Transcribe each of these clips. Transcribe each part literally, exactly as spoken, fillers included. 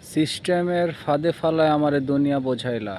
সিস্টেমের ফাঁদে ফালায় আমারে দুনিয়া বোঝাইলা।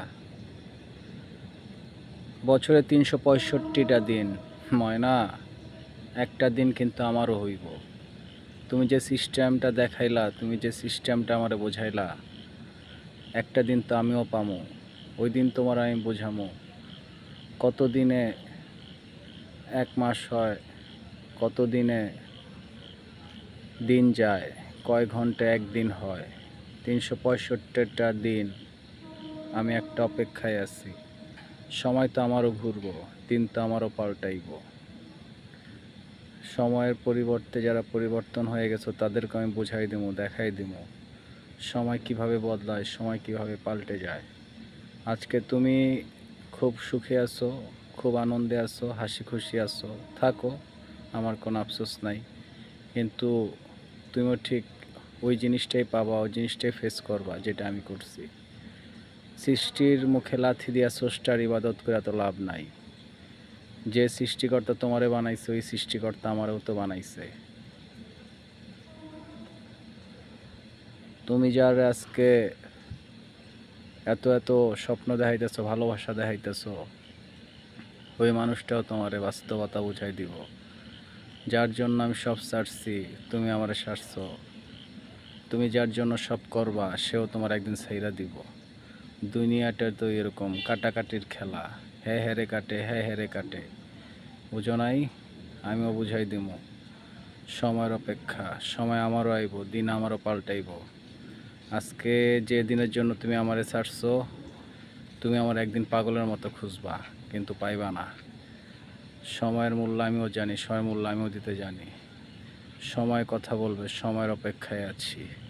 বছরে তিনশো পঁয়ষট্টিটা দিন, ময়না একটা দিন কিন্তু আমারও হইব। তুমি যে সিস্টেমটা দেখাইলা, তুমি যে সিস্টেমটা আমারে বোঝাইলা, একটা দিন তো আমিও পামো। ওই দিন তোমার আমি বোঝামো কত দিনে এক মাস হয়, কত দিনে দিন যায়, কয় ঘন্টা একদিন হয়। তিনশো পঁয়ষট্টিটা দিন আমি একটা অপেক্ষায় আছি। সময় তো আমারও ঘুরবো, দিন তো আমারও পাল্টাইব। সময়ের পরিবর্তে যারা পরিবর্তন হয়ে গেছে তাদেরকে আমি বুঝাই দেবো, দেখাই দেবো সময় কিভাবে বদলায়, সময় কিভাবে পাল্টে যায়। আজকে তুমি খুব সুখে আছো, খুব আনন্দে আছো, হাসি খুশি আছো, থাকো, আমার কোনো আফসোস নাই। কিন্তু তুমিও ঠিক ওই জিনিসটাই পাবা, ওই জিনিসটাই ফেস করবা যেটা আমি করছি। সৃষ্টির মুখে লাথি দিয়া স্রষ্টার ইবাদত করে তো লাভ নাই। যে সৃষ্টিকর্তা তোমারে বানাইছে, ওই সৃষ্টিকর্তা আমারও তো বানাইছে। তুমি যার আজকে এত এত স্বপ্ন দেখাইতেছো, ভালোবাসা দেখাইতেছো, ওই মানুষটাও তোমারে বাস্তবতা বুঝাই দিব। যার জন্য আমি সব ছাড়ছি, তুমি আমারে ছাড়ছো। তুমি যার জন্য সব করবা, সেও তোমার একদিন ছাইরা দিব। দুনিয়াটা তো এরকম কাটাকাটির খেলা, হ্যাঁ হেরে কাটে, হ্যাঁ হেরে কাটে, বুঝো নাই? আমিও বুঝাই দিব। সময়ের অপেক্ষা, সময় আমারও আইব, দিন আমারও পাল্টাইব। আজকে যে দিনের জন্য তুমি আমারে ছাড়ছো, তুমি আমার একদিন পাগলের মতো খুঁজবা, কিন্তু পাইবা না। সময়ের মূল্য আমিও জানি, সময়ের মূল্য আমিও দিতে জানি। সময় কথা বলবে, সময়ের অপেক্ষায় আছি।